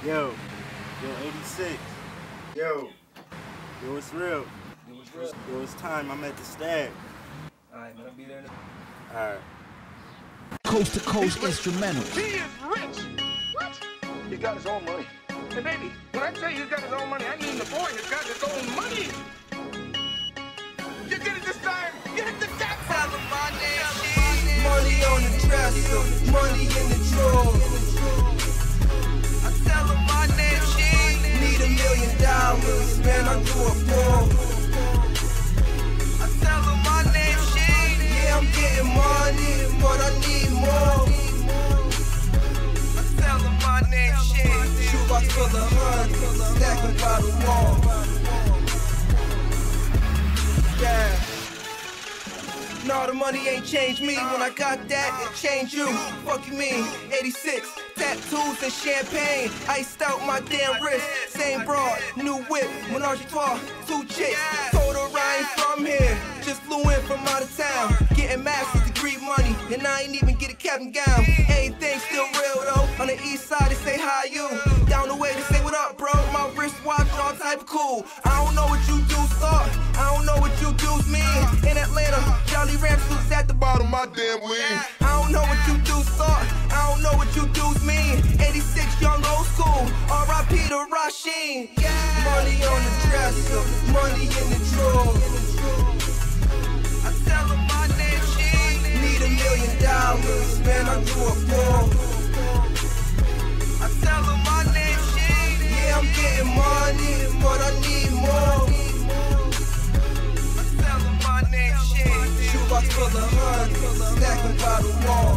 Yo, 86. Yo, it's real. Yo, it's time. I'm at the stag. Alright, man, I'll be there. Alright. Coast to coast instrumental. He is rich. What? He got his own money. Hey, baby, when I say he's got his own money, I mean the boy has got his own money. You get it this time. You hit the jackpot. Tell him my name. Money on the dresser, money in the drawers. I tell him my name, she need $1 million, man, I do it for. I tell him my name, she yeah, I'm getting money, but I need more. I tell him my name, she shoebox full of honey, stacking by the wall. Yeah. No, the money ain't changed me. When I got that, it changed you. Fuck you mean? 86, tattoos and champagne. Iced out my damn wrist. Same broad, new whip, Menage a trois, 2 chicks. Told her I ain't from here, just flew in from out of town. Getting master's degree money, and I ain't even get a cap and gown. Everything still real though. On the east side they say hi you. Down the way they say what up, bro. My wristwatch all type of cool. I don't know what you do, thought. I don't know what you do's mean. In Atlanta, Jolly Ranchers at the bottom of my damn weed. I don't know what you do, thought. I don't know what you do's mean. 86 young old school. R.I.P. to Rasheen. Money on the dresser, money in the drawers. I tell him my name, she need $1 million, man, I do it for. I tell him my name, she yeah, I'm getting money, but I need more. I tell him my name, she shoebox full of honey, stacking by the wall.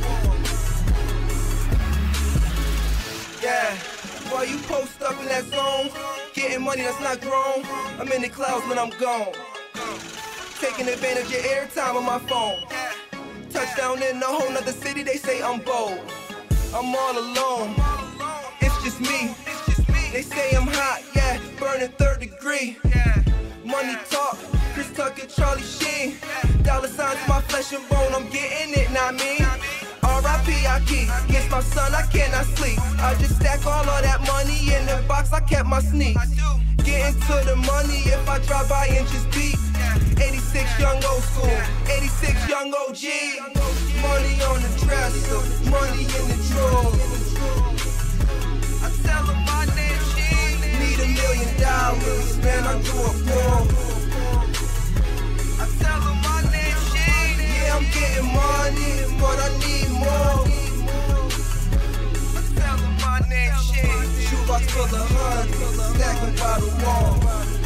Yeah, while you post up in that zone, getting money that's not grown, I'm in the clouds when I'm gone. Taking advantage of airtime on my phone. Touchdown in a whole nother city, they say I'm bold. I'm all alone, it's just me. They say I'm hot, yeah, burning 3rd degree. Money talk, Chris Tucker, Charlie Sheen. Dollar signs in my flesh and bone, I'm getting it, not me. R.I.P. I keep, against my son, I cannot sleep. I just stack all of that money in the box, I kept my sneaks. Getting to the money if I drive by and just beat. 86 young old school, 86 young OG. Money on the dresser, money in the drawers. I tell him my name, she need $1 million, man, I do it for. I tell him my name, she yeah, I'm getting money, but I need more. I tell him my name, she shoebox full of honey, stacking by the wall.